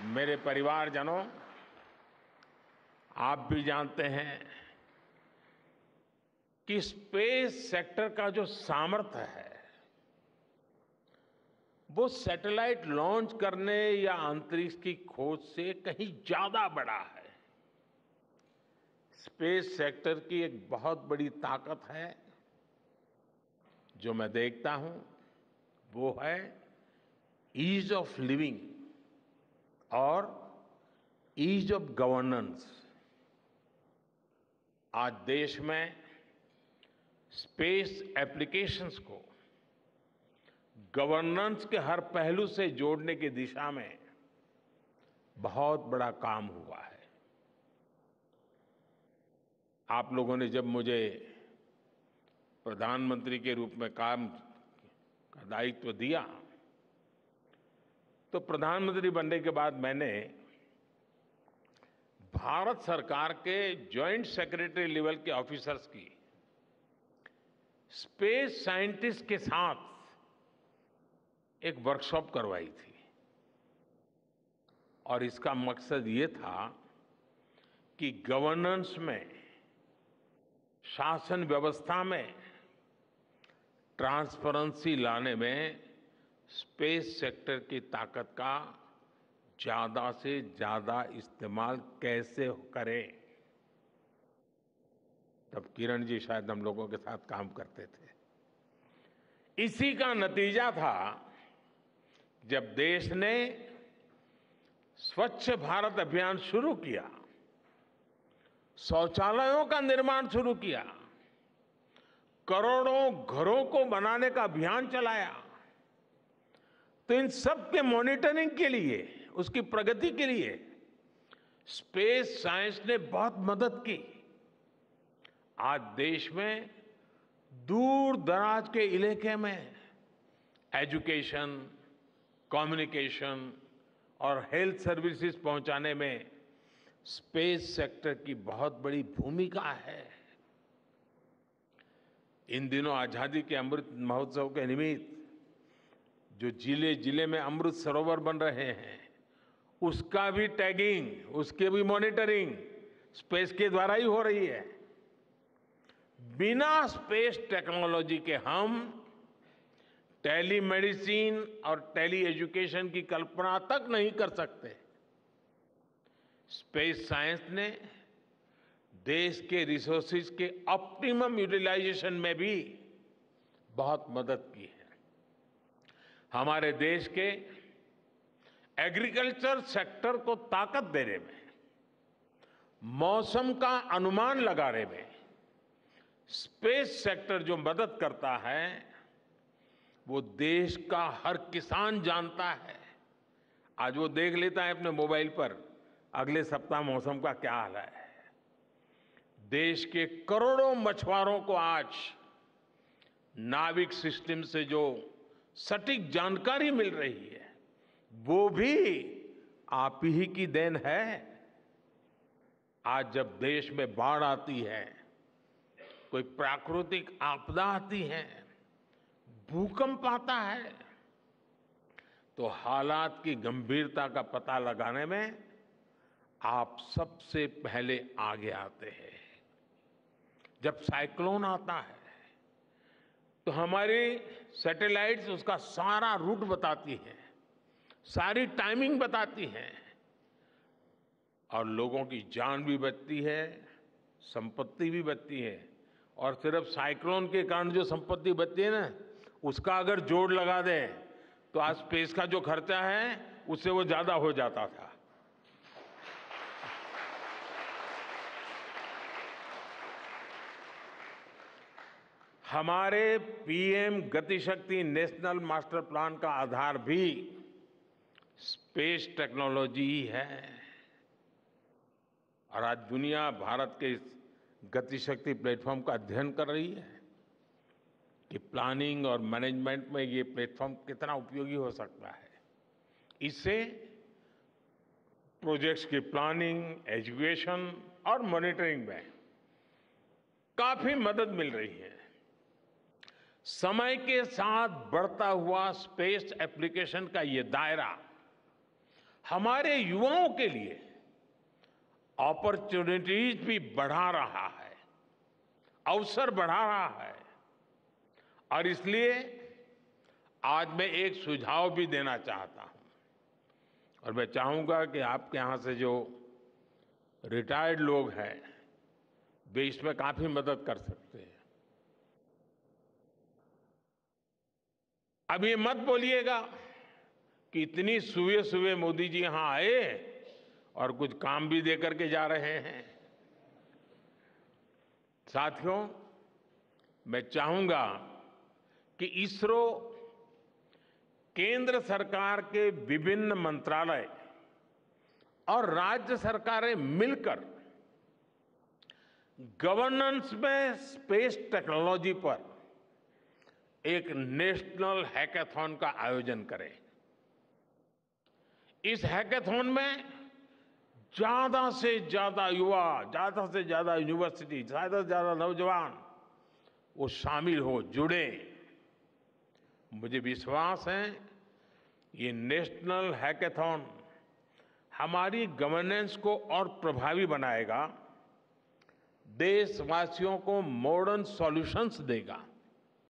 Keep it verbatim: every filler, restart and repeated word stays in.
मेरे परिवारजनों, आप भी जानते हैं कि स्पेस सेक्टर का जो सामर्थ्य है वो सैटेलाइट लॉन्च करने या अंतरिक्ष की खोज से कहीं ज्यादा बड़ा है। स्पेस सेक्टर की एक बहुत बड़ी ताकत है जो मैं देखता हूं, वो है ईज ऑफ लिविंग और ईज ऑफ गवर्नेंस। आज देश में स्पेस एप्लीकेशंस को गवर्नेंस के हर पहलू से जोड़ने की दिशा में बहुत बड़ा काम हुआ है। आप लोगों ने जब मुझे प्रधानमंत्री के रूप में काम का दायित्व दिया तो प्रधानमंत्री बनने के बाद मैंने भारत सरकार के जॉइंट सेक्रेटरी लेवल के ऑफिसर्स की स्पेस साइंटिस्ट के साथ एक वर्कशॉप करवाई थी और इसका मकसद ये था कि गवर्नेंस में, शासन व्यवस्था में ट्रांसपेरेंसी लाने में स्पेस सेक्टर की ताकत का ज्यादा से ज्यादा इस्तेमाल कैसे करें। तब किरण जी शायद हम लोगों के साथ काम करते थे। इसी का नतीजा था जब देश ने स्वच्छ भारत अभियान शुरू किया, शौचालयों का निर्माण शुरू किया, करोड़ों घरों को बनाने का अभियान चलाया, तो इन सब के मॉनिटरिंग के लिए, उसकी प्रगति के लिए स्पेस साइंस ने बहुत मदद की। आज देश में दूर दराज के इलाके में एजुकेशन, कम्युनिकेशन और हेल्थ सर्विसेज पहुंचाने में स्पेस सेक्टर की बहुत बड़ी भूमिका है। इन दिनों आजादी के अमृत महोत्सव के निमित्त जो जिले जिले में अमृत सरोवर बन रहे हैं, उसका भी टैगिंग, उसकी भी मॉनिटरिंग स्पेस के द्वारा ही हो रही है। बिना स्पेस टेक्नोलॉजी के हम टेलीमेडिसिन और टेली एजुकेशन की कल्पना तक नहीं कर सकते। स्पेस साइंस ने देश के रिसोर्सेज के ऑप्टिमम यूटिलाइजेशन में भी बहुत मदद की है। हमारे देश के एग्रीकल्चर सेक्टर को ताकत देने में, मौसम का अनुमान लगाने में स्पेस सेक्टर जो मदद करता है वो देश का हर किसान जानता है। आज वो देख लेता है अपने मोबाइल पर अगले सप्ताह मौसम का क्या हाल है। देश के करोड़ों मछुआरों को आज नाविक सिस्टम से जो सटीक जानकारी मिल रही है वो भी आप ही की देन है। आज जब देश में बाढ़ आती है, कोई प्राकृतिक आपदा आती है, भूकंप आता है, तो हालात की गंभीरता का पता लगाने में आप सबसे पहले आगे आते हैं। जब साइक्लोन आता है तो हमारी सैटेलाइट्स उसका सारा रूट बताती है, सारी टाइमिंग बताती है और लोगों की जान भी बचती है, संपत्ति भी बचती है। और सिर्फ साइक्लोन के कारण जो संपत्ति बचती है ना, उसका अगर जोड़ लगा दें तो आज स्पेस का जो खर्चा है उससे वो ज्यादा हो जाता था। हमारे PM Gatishakti national master plan का आधार भी स्पेस टेक्नोलॉजी ही है और आज दुनिया भारत के इस गतिशक्ति प्लेटफॉर्म का अध्ययन कर रही है कि प्लानिंग और मैनेजमेंट में ये प्लेटफॉर्म कितना उपयोगी हो सकता है। इससे प्रोजेक्ट्स की प्लानिंग, एजुकेशन और मॉनिटरिंग में काफी मदद मिल रही है। समय के साथ बढ़ता हुआ स्पेस एप्लीकेशन का ये दायरा हमारे युवाओं के लिए अपॉर्चुनिटीज भी बढ़ा रहा है, अवसर बढ़ा रहा है। और इसलिए आज मैं एक सुझाव भी देना चाहता हूं और मैं चाहूंगा कि आपके यहां से जो रिटायर्ड लोग हैं वे इसमें काफी मदद कर सकते हैं। अब ये मत बोलिएगा कि इतनी सुबह सुबह मोदी जी यहां आए और कुछ काम भी दे करके जा रहे हैं। साथियों, मैं चाहूंगा कि इसरो केंद्र सरकार के विभिन्न मंत्रालय और राज्य सरकारें मिलकर गवर्नेंस में स्पेस टेक्नोलॉजी पर एक नेशनल हैकाथॉन का आयोजन करें। इस हैकाथॉन में ज्यादा से ज्यादा युवा, ज्यादा से ज्यादा यूनिवर्सिटी, ज्यादा से ज्यादा नौजवान वो शामिल हो, जुड़े। मुझे विश्वास है ये नेशनल हैकाथॉन हमारी गवर्नेंस को और प्रभावी बनाएगा, देशवासियों को मॉडर्न सॉल्यूशंस देगा